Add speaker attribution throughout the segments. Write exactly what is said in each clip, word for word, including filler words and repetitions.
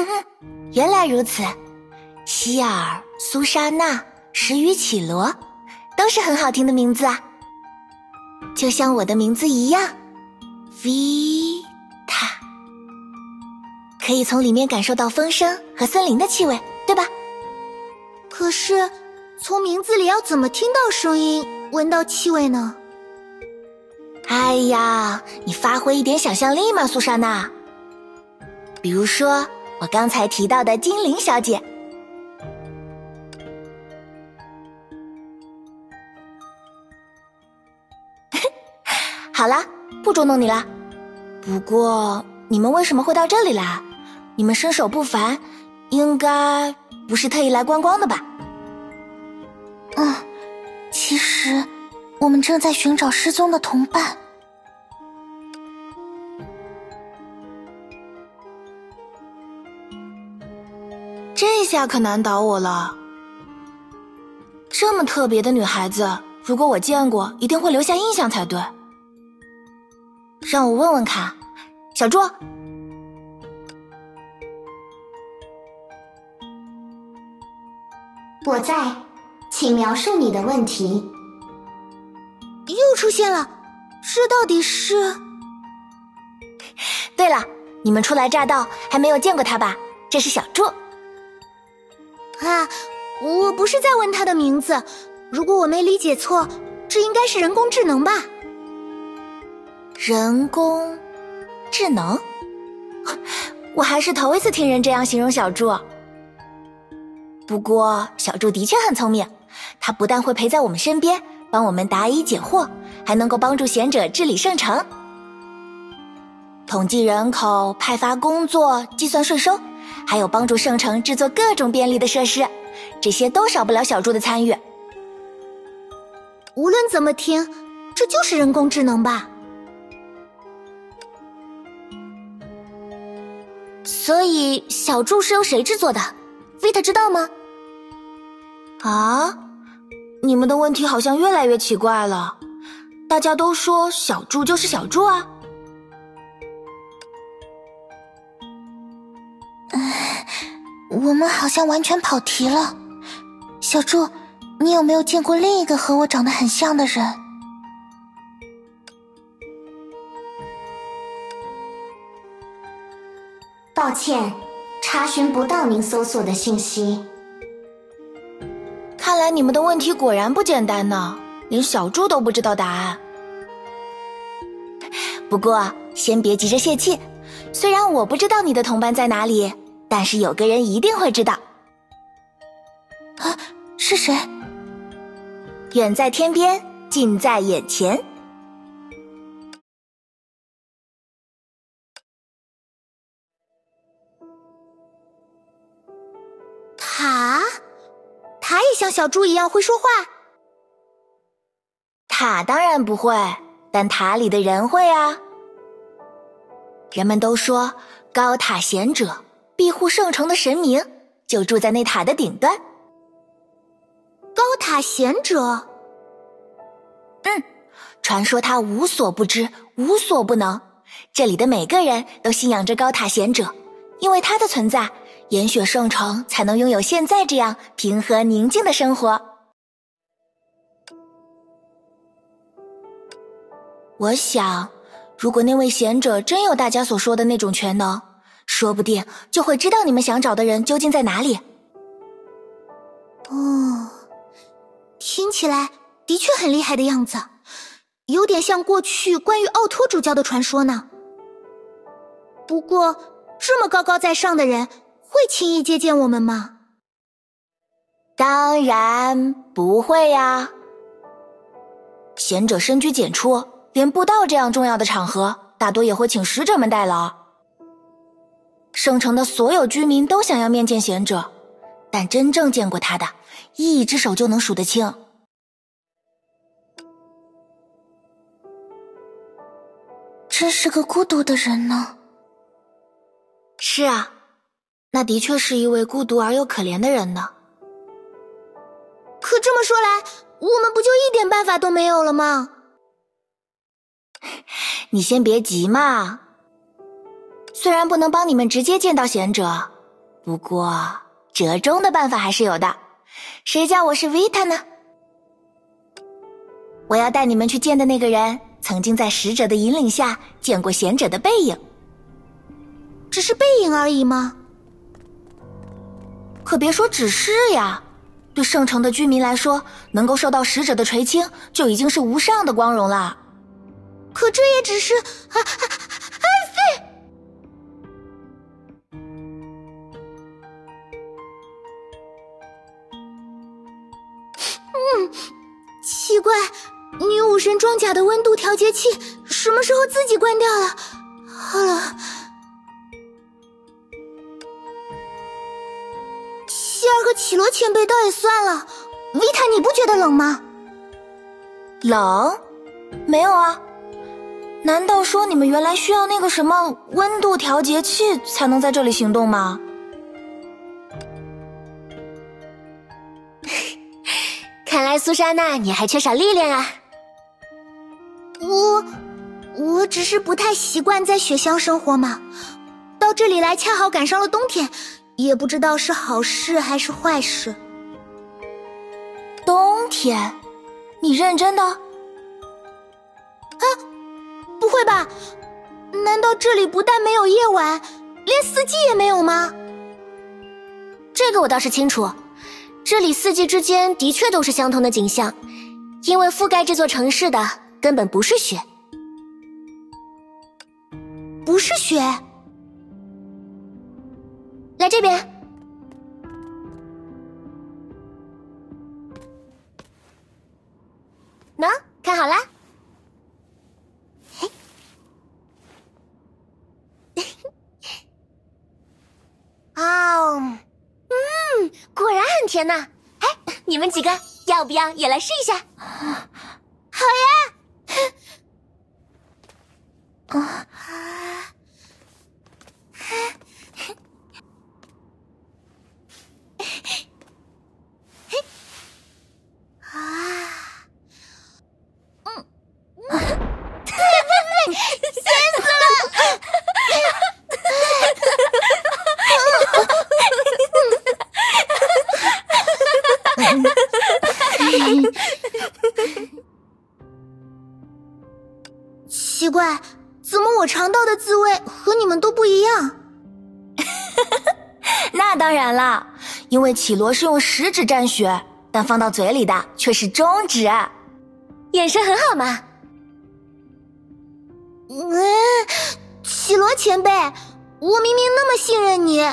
Speaker 1: 原来如此，希尔、苏莎娜、石宇绮罗，都是很好听的名字啊，就像我的名字一样 ，Vita， 可以从里面感受到风声和森林的气味，对吧？
Speaker 2: 可是，从名字里要怎么听到声音，闻到气味呢？
Speaker 1: 哎呀，你发挥一点想象力嘛，苏莎娜。比如说，我刚才提到的精灵小姐。好啦，不捉弄你啦。不过，你们为什么会到这里来？你们身手不凡，应该不是特意来观光的吧？
Speaker 2: 嗯，其实我们正在寻找失踪的同伴。
Speaker 1: 这下可难倒我了。这么特别的女孩子，如果我见过，一定会留下印象才对。让我问问看，小猪。
Speaker 3: 我在，请描述你的问题。
Speaker 2: 又出现了，这到底是？
Speaker 1: 对了，你们初来乍到，还没有见过她吧？这是小猪。
Speaker 2: 啊，我不是在问她的名字，如果我没理解错，这应该是人工智能吧？
Speaker 1: 人工智能？我还是头一次听人这样形容小猪。不过小猪的确很聪明，它不但会陪在我们身边，帮我们答疑解惑，还能够帮助贤者治理圣城，统计人口，派发工作，计算税收，还有帮助圣城制作各种便利的设施，这些都少不了小猪的参与。
Speaker 2: 无论怎么听，这就是人工智能吧？
Speaker 1: 所以小猪是由谁制作的？ Vita 知道吗？啊，你们的问题好像越来越奇怪了。大家都说小猪就是小猪啊。
Speaker 2: 嗯，我们好像完全跑题了。小猪，你有没有见过另一个和我长得很像的人？
Speaker 3: 抱歉，查询不到您搜索的信息。
Speaker 1: 看来你们的问题果然不简单呢，连小猪都不知道答案。不过先别急着泄气，虽然我不知道你的同伴在哪里，但是有个人一定会知道。
Speaker 2: 啊，是谁？
Speaker 1: 远在天边，近在眼前。
Speaker 2: 塔？塔也像小猪一样会说话？
Speaker 1: 塔当然不会，但塔里的人会啊。人们都说高塔贤者，庇护圣城的神明，就住在那塔的顶端。
Speaker 2: 高塔贤者？
Speaker 1: 嗯，传说他无所不知，无所不能。这里的每个人都信仰着高塔贤者，因为他的存在，岩雪圣城才能拥有现在这样平和宁静的生活。我想，如果那位贤者真有大家所说的那种全能，说不定就会知道你们想找的人究竟在哪里。
Speaker 2: 哦，听起来的确很厉害的样子，有点像过去关于奥托主教的传说呢。不过，这么高高在上的人，会轻易接见我们吗？
Speaker 1: 当然不会呀。贤者深居简出，连布道这样重要的场合，大多也会请使者们代劳。圣城的所有居民都想要面见贤者，但真正见过他的，一只手就能数得清。
Speaker 2: 真是个孤独的人呢。
Speaker 1: 是啊，那的确是一位孤独而又可怜的人呢。
Speaker 2: 可这么说来，我们不就一点办法都没有了吗？
Speaker 1: 你先别急嘛。虽然不能帮你们直接见到贤者， 不过折中的办法还是有的。谁叫我是 Vita 呢？我要带你们去见的那个人，曾经在使者的引领下见过贤者的背影。
Speaker 2: 只是背影而已吗？
Speaker 1: 可别说只是呀，对圣城的居民来说，能够受到使者的垂青，就已经是无上的光荣了。
Speaker 2: 可这也只是……啊啊啊！飞！嗯，奇怪，女武神装甲的温度调节器什么时候自己关掉了？好了。希尔和绮罗前辈倒也算了，维塔你不觉得冷吗？
Speaker 1: 冷？没有啊。难道说你们原来需要那个什么温度调节器才能在这里行动吗？
Speaker 4: 看来苏珊娜你还缺少历练啊。
Speaker 2: 我我只是不太习惯在雪乡生活嘛，到这里来恰好赶上了冬天，也不知道是好事还是坏事。
Speaker 1: 冬天？你认真的？啊，
Speaker 2: 不会吧？难道这里不但没有夜晚，连四季也没有吗？
Speaker 4: 这个我倒是清楚，这里四季之间的确都是相同的景象，因为覆盖这座城市的根本不是雪。
Speaker 2: 不是雪？
Speaker 4: 来这边。喏，看好啦。嘿，哦，嗯，果然很甜呐。哎，你们几个要不要也来试一下？
Speaker 2: 好呀。
Speaker 1: 啊。
Speaker 2: 奇怪，怎么我尝到的滋味和你们都不一样？
Speaker 1: 那当然了，因为绮罗是用食指蘸雪，但放到嘴里的却是中指。
Speaker 4: 眼神很好嘛。
Speaker 2: 嗯，绮罗前辈，我明明那么信任你。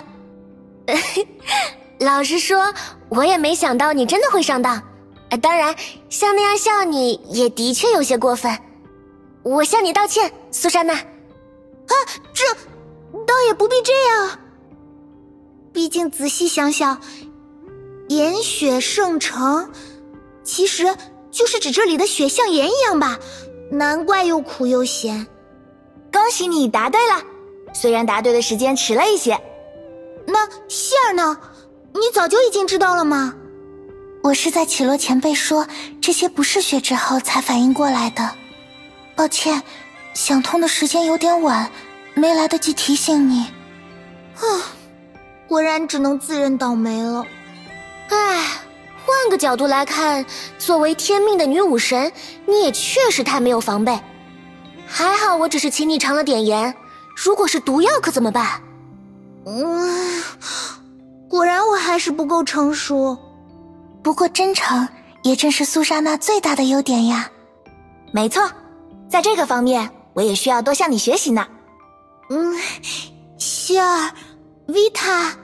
Speaker 4: 老实说，我也没想到你真的会上当。呃，当然，像那样笑你也的确有些过分。我向你道歉，苏珊娜。
Speaker 2: 啊，这倒也不必这样。毕竟仔细想想，盐雪圣城其实就是指这里的雪像盐一样吧，难怪又苦又咸。
Speaker 1: 恭喜你答对了，虽然答对的时间迟了一些。
Speaker 2: 那希儿呢？你早就已经知道了吗？
Speaker 5: 我是在绮罗前辈说这些不是雪之后才反应过来的。抱歉，想通的时间有点晚，没来得及提醒你。
Speaker 2: 啊，果然只能自认倒霉了。
Speaker 4: 唉，换个角度来看，作为天命的女武神，你也确实太没有防备。还好我只是请你尝了点盐，如果是毒药可怎么办？
Speaker 2: 嗯，果然我还是不够成熟。
Speaker 5: 不过真诚也正是苏莎娜最大的优点呀。
Speaker 1: 没错，在这个方面我也需要多向你学习呢。
Speaker 2: 嗯，希儿，维塔，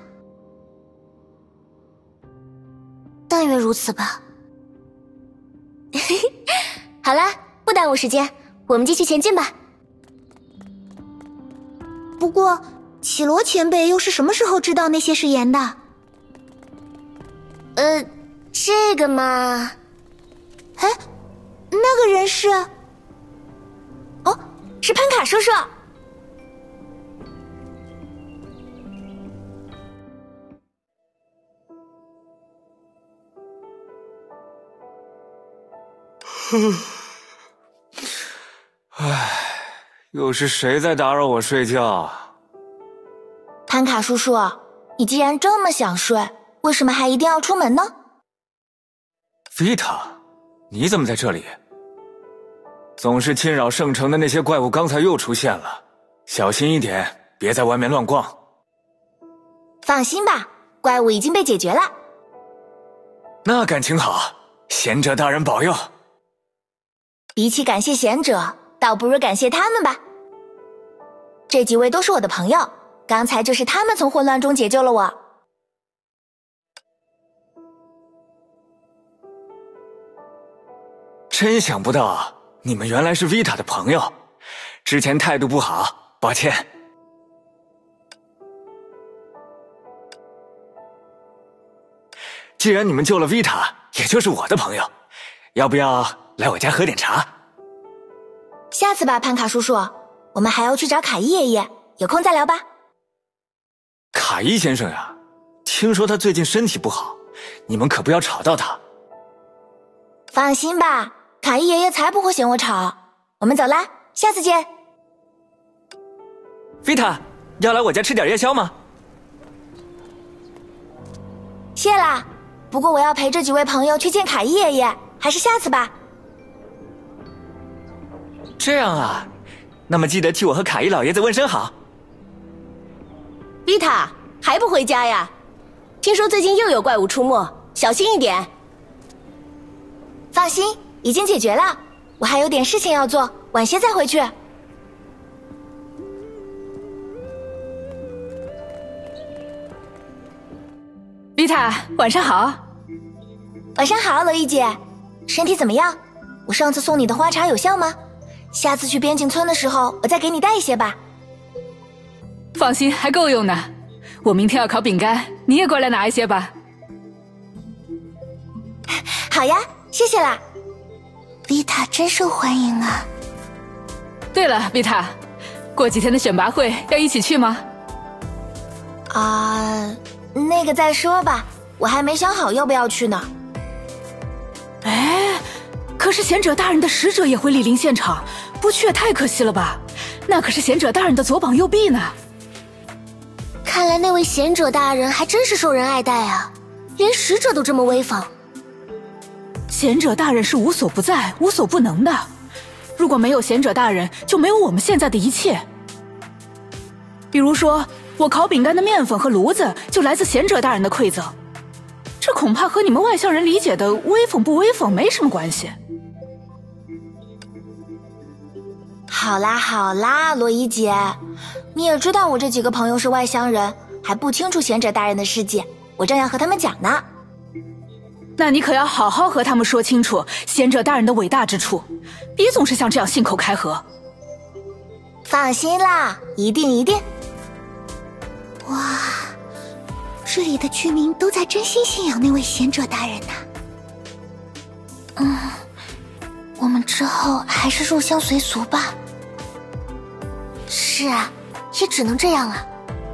Speaker 4: 但愿如此吧。好了，不耽误时间，我们继续前进吧。
Speaker 2: 不过绮罗前辈又是什么时候知道那些是盐的？
Speaker 4: 呃，这个嘛……
Speaker 2: 哎，那个人是……
Speaker 1: 哦，是潘卡叔叔。
Speaker 6: 唉，又是谁在打扰我睡觉？
Speaker 1: 潘卡叔叔， 你既然这么想睡，为什么还一定要出门呢？
Speaker 6: 维塔，你怎么在这里？总是侵扰圣城的那些怪物刚才又出现了，小心一点，别在外面乱逛。
Speaker 1: 放心吧，怪物已经被解决了。
Speaker 6: 那感情好，贤者大人保佑。
Speaker 1: 比起感谢贤者，倒不如感谢他们吧。这几位都是我的朋友，刚才就是他们从混乱中解救了我。
Speaker 6: 真想不到你们原来是维塔的朋友，之前态度不好，抱歉。既然你们救了维塔，也就是我的朋友，要不要来我家喝点茶？
Speaker 1: 下次吧，潘卡叔叔，我们还要去找卡伊爷爷，有空再聊吧。
Speaker 6: 卡伊先生呀，听说他最近身体不好，你们可不要吵到他。
Speaker 1: 放心吧，卡伊爷爷才不会嫌我吵。我们走啦，下次见。
Speaker 7: 维塔，要来我家吃点夜宵吗？
Speaker 1: 谢啦，不过我要陪这几位朋友去见卡伊爷爷，还是下次吧。
Speaker 7: 这样啊，那么记得替我和卡伊老爷子问声好。
Speaker 4: 维塔，还不回家呀？听说最近又有怪物出没，小心一点。
Speaker 1: 放心，已经解决了。我还有点事情要做，晚些再回去。
Speaker 8: 维塔，晚上好。
Speaker 1: 晚上好，罗伊姐，身体怎么样？我上次送你的花茶有效吗？下次去边境村的时候，我再给你带一些吧。
Speaker 8: 放心，还够用呢。我明天要烤饼干，你也过来拿一些吧。
Speaker 1: 好呀，谢谢啦。
Speaker 5: 维塔真受欢迎啊。
Speaker 8: 对了，维塔，过几天的选拔会要一起去吗？
Speaker 1: 啊，那个再说吧，我还没想好要不要去呢。
Speaker 8: 哎，可是贤者大人的使者也会莅临现场，不去也太可惜了吧？那可是贤者大人的左膀右臂呢。
Speaker 4: 看来那位贤者大人还真是受人爱戴啊，连使者都这么威风。
Speaker 8: 贤者大人是无所不在、无所不能的，如果没有贤者大人，就没有我们现在的一切。比如说，我烤饼干的面粉和炉子就来自贤者大人的馈赠，这恐怕和你们外乡人理解的威风不威风没什么关系。
Speaker 1: 好啦好啦，罗伊姐，你也知道我这几个朋友是外乡人，还不清楚贤者大人的事迹，我正要和他们讲呢。
Speaker 8: 那你可要好好和他们说清楚贤者大人的伟大之处，别总是像这样信口开河。
Speaker 1: 放心啦，一定一定。
Speaker 2: 哇，这里的居民都在真心信仰那位贤者大人呐。
Speaker 5: 嗯，我们之后还是入乡随俗吧。
Speaker 4: 是啊，也只能这样了。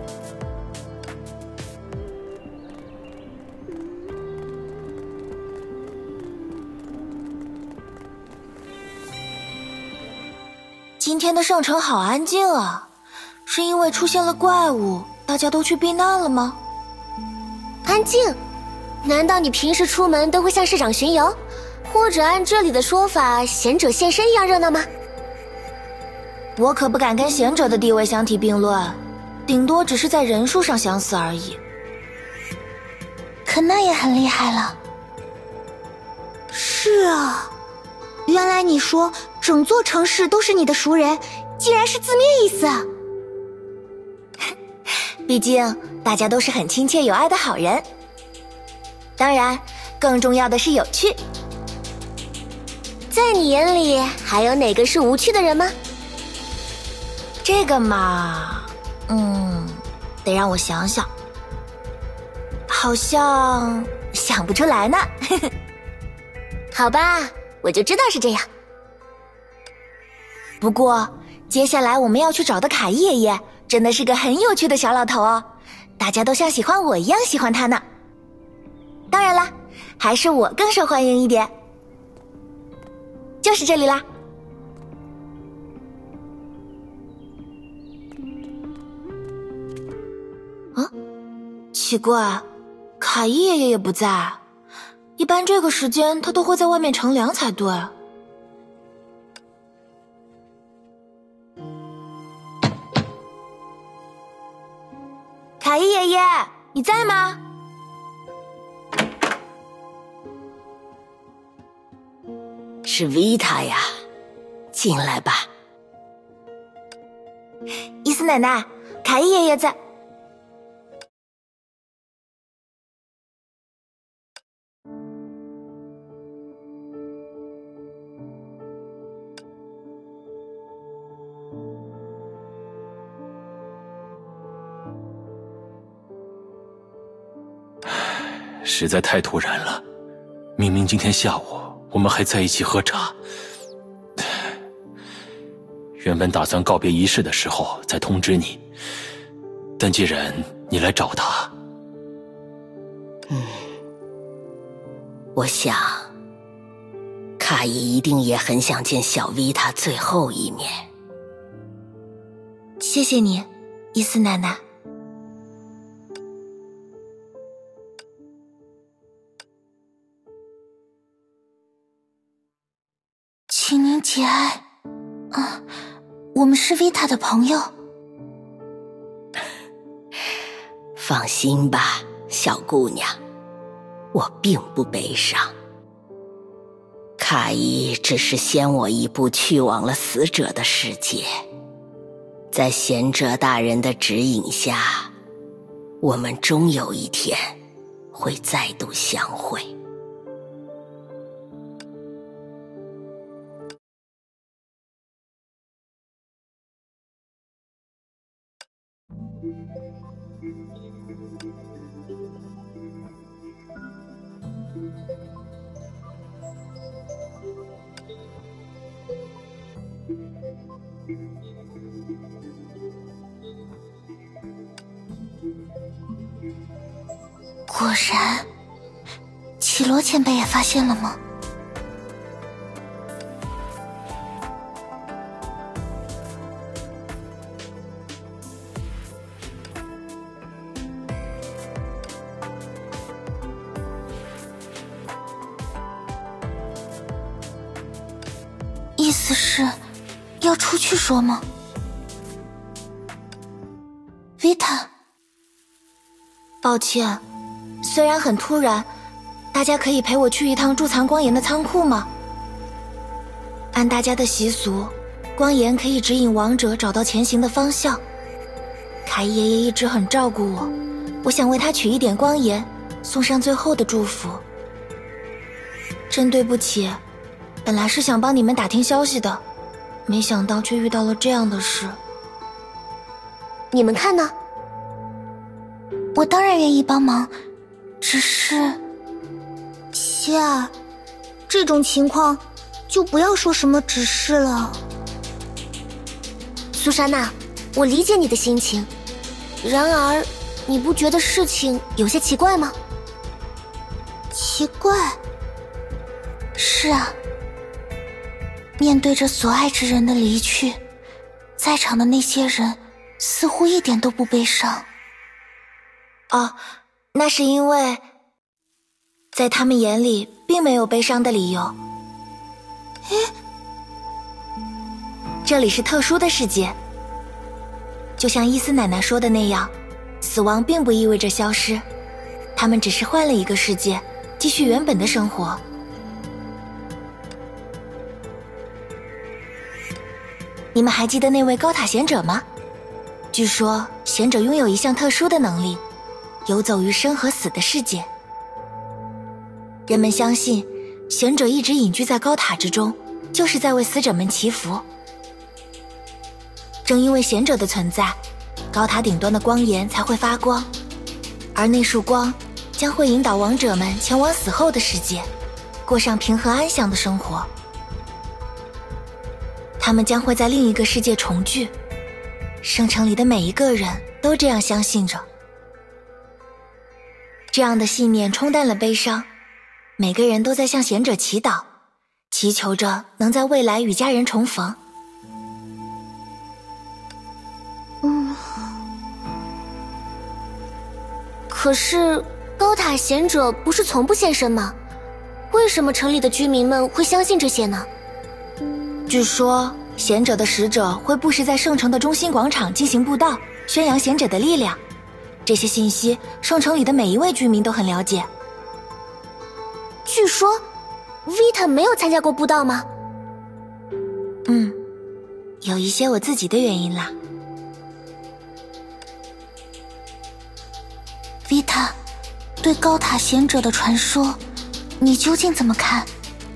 Speaker 1: 今天的圣城好安静啊，是因为出现了怪物，大家都去避难了吗？
Speaker 4: 安静？难道你平时出门都会向市长巡游，或者按这里的说法，贤者现身一样热闹吗？
Speaker 1: 我可不敢跟贤者的地位相提并论，顶多只是在人数上相似而已。
Speaker 5: 可那也很厉害了。
Speaker 2: 是啊，原来你说整座城市都是你的熟人，竟然是字面意思啊！
Speaker 1: 毕竟大家都是很亲切有爱的好人。当然，更重要的是有趣。
Speaker 4: 在你眼里，还有哪个是无趣的人吗？
Speaker 1: 这个嘛，嗯，得让我想想，好像想不出来呢。
Speaker 4: 好吧，我就知道是这样。
Speaker 1: 不过，接下来我们要去找的卡伊爷爷真的是个很有趣的小老头哦，大家都像喜欢我一样喜欢他呢。当然啦，还是我更受欢迎一点。就是这里啦。 奇怪，卡伊爷爷也不在，一般这个时间他都会在外面乘凉才对。卡伊爷爷，你在吗？
Speaker 9: 是维塔呀，进来吧。
Speaker 1: 伊斯奶奶，卡伊爷爷在。
Speaker 10: 实在太突然了，明明今天下午我们还在一起喝茶，原本打算告别仪式的时候再通知你，但既然你来找他，
Speaker 9: 嗯，我想卡伊一定也很想见小维塔最后一面。
Speaker 1: 谢谢你，伊斯奶奶。
Speaker 5: 请您节哀，啊，我们是维塔的朋友。
Speaker 9: 放心吧，小姑娘，我并不悲伤。卡伊只是先我一步去往了死者的世界，在贤者大人的指引下，我们终有一天会再度相会。
Speaker 5: 果然，绮罗前辈也发现了吗？意思是要出去说吗？维塔，
Speaker 1: 抱歉，虽然很突然，大家可以陪我去一趟贮藏光岩的仓库吗？按大家的习俗，光岩可以指引王者找到前行的方向。凯爷爷一直很照顾我，我想为他取一点光岩，送上最后的祝福。真对不起，本来是想帮你们打听消息的，没想到却遇到了这样的事。
Speaker 4: 你们看呢？
Speaker 5: 我当然愿意帮忙，只是……
Speaker 2: 希儿，这种情况就不要说什么指示了。
Speaker 4: 苏珊娜，我理解你的心情，然而，你不觉得事情有些奇怪吗？
Speaker 2: 奇怪？
Speaker 5: 是啊，面对着所爱之人的离去，在场的那些人似乎一点都不悲伤。
Speaker 1: 哦，那是因为在他们眼里并没有悲伤的理由。
Speaker 2: 诶，
Speaker 1: 这里是特殊的世界，就像伊斯奶奶说的那样，死亡并不意味着消失，他们只是换了一个世界，继续原本的生活。你们还记得那位高塔贤者吗？据说贤者拥有一项特殊的能力，游走于生和死的世界。人们相信，贤者一直隐居在高塔之中，就是在为死者们祈福。正因为贤者的存在，高塔顶端的光岩才会发光，而那束光将会引导亡者们前往死后的世界，过上平和安详的生活。他们将会在另一个世界重聚，圣城里的每一个人都这样相信着。这样的信念冲淡了悲伤，每个人都在向贤者祈祷，祈求着能在未来与家人重逢。
Speaker 2: 嗯，
Speaker 4: 可是高塔贤者不是从不现身吗？为什么城里的居民们会相信这些呢？
Speaker 1: 据说贤者的使者会布施在圣城的中心广场进行布道，宣扬贤者的力量。这些信息圣城里的每一位居民都很了解。
Speaker 4: 据说 Vita 没有参加过布道吗？
Speaker 1: 嗯，有一些我自己的原因啦。
Speaker 5: Vita， 对高塔贤者的传说，你究竟怎么看？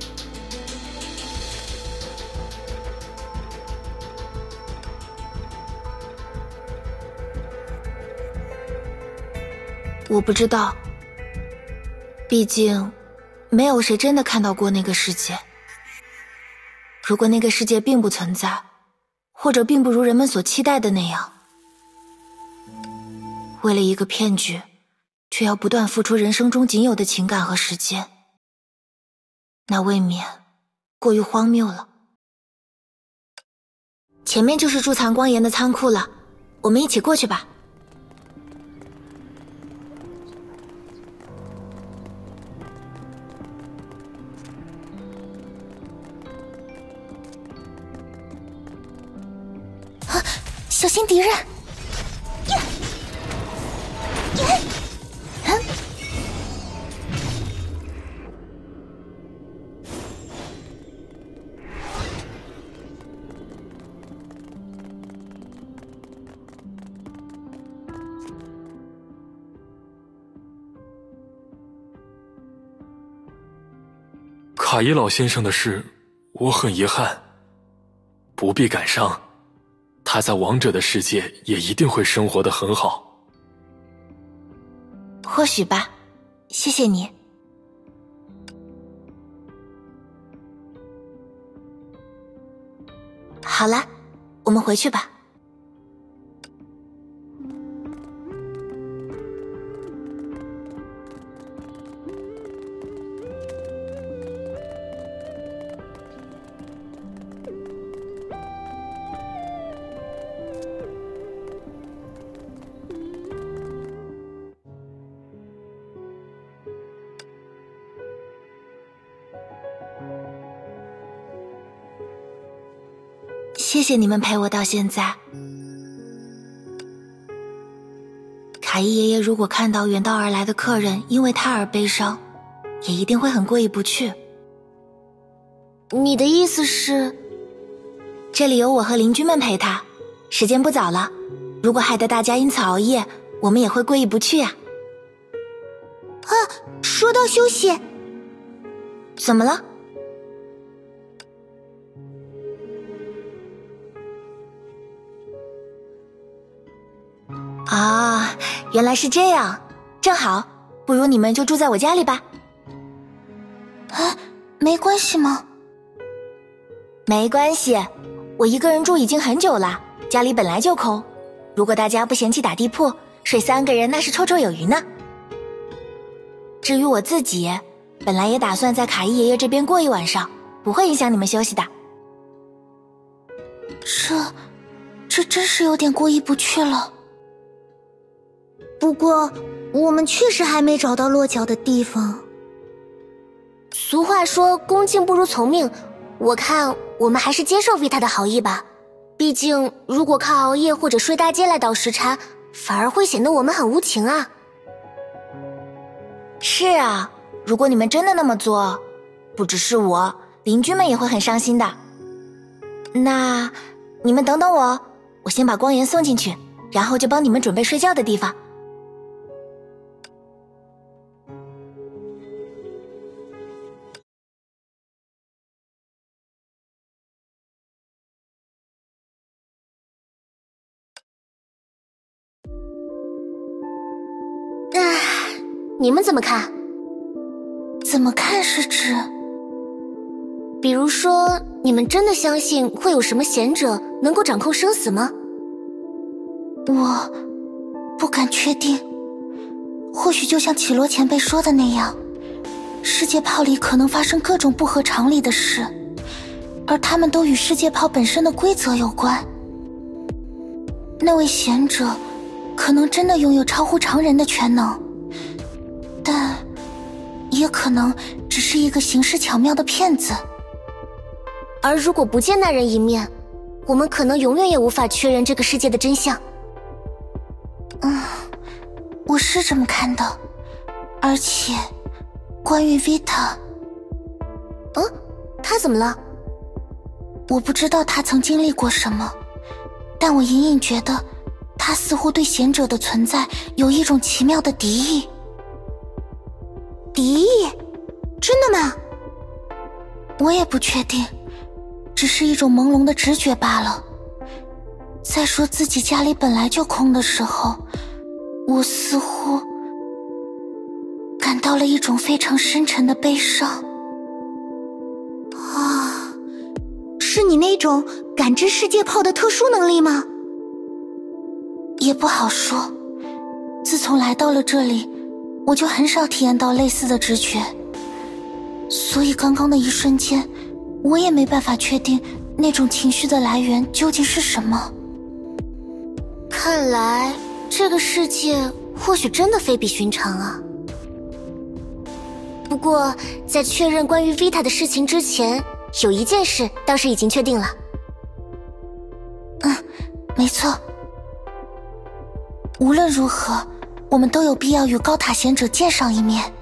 Speaker 1: 我不知道，毕竟没有谁真的看到过那个世界。如果那个世界并不存在，或者并不如人们所期待的那样，为了一个骗局，却要不断付出人生中仅有的情感和时间，那未免过于荒谬了。前面就是贮藏光岩的仓库了，我们一起过去吧。
Speaker 5: 小心敌人！
Speaker 10: 卡伊老先生的事，我很遗憾，不必感伤。他在王者的世界也一定会生活得很好。
Speaker 1: 或许吧，谢谢你。好了，我们回去吧。谢谢你们陪我到现在。卡伊爷爷如果看到远道而来的客人因为他而悲伤，也一定会很过意不去。
Speaker 4: 你的意思是，
Speaker 1: 这里有我和邻居们陪他，时间不早了，如果害得大家因此熬夜，我们也会过意不去呀。
Speaker 2: 啊，说到休息，
Speaker 1: 怎么了？啊，原来是这样，正好，不如你们就住在我家里吧。
Speaker 5: 啊，没关系吗？
Speaker 1: 没关系，我一个人住已经很久了，家里本来就空。如果大家不嫌弃打地铺，睡三个人那是绰绰有余呢。至于我自己，本来也打算在卡伊爷爷这边过一晚上，不会影响你们休息的。
Speaker 5: 这，这真是有点过意不去了。
Speaker 2: 不过，我们确实还没找到落脚的地方。
Speaker 4: 俗话说恭敬不如从命，我看我们还是接受Vita的好意吧。毕竟，如果靠熬夜或者睡大街来倒时差，反而会显得我们很无情啊。
Speaker 1: 是啊，如果你们真的那么做，不只是我，邻居们也会很伤心的。那，你们等等我，我先把光源送进去，然后就帮你们准备睡觉的地方。
Speaker 4: 你们怎么看？
Speaker 5: 怎么看是指？
Speaker 4: 比如说，你们真的相信会有什么贤者能够掌控生死吗？
Speaker 5: 我不敢确定。或许就像绮罗前辈说的那样，世界炮里可能发生各种不合常理的事，而他们都与世界炮本身的规则有关。那位贤者可能真的拥有超乎常人的全能。 但也可能只是一个行事巧妙的骗子。
Speaker 4: 而如果不见那人一面，我们可能永远也无法确认这个世界的真相。
Speaker 5: 嗯，我是这么看的。而且，关于 Vita，
Speaker 4: 嗯，他怎么了？
Speaker 5: 我不知道他曾经历过什么，但我隐隐觉得，他似乎对贤者的存在有一种奇妙的敌意。
Speaker 2: 敌意？真的吗？
Speaker 5: 我也不确定，只是一种朦胧的直觉罢了。在说自己家里本来就空的时候，我似乎感到了一种非常深沉的悲伤。
Speaker 2: 啊，是你那种感知世界泡的特殊能力吗？
Speaker 5: 也不好说。自从来到了这里，我就很少体验到类似的直觉，所以刚刚的一瞬间，我也没办法确定那种情绪的来源究竟是什么。
Speaker 4: 看来这个世界或许真的非比寻常啊。不过在确认关于 Vita 的事情之前，有一件事倒是已经确定了。
Speaker 5: 嗯，没错。无论如何，我们都有必要与高塔贤者见上一面。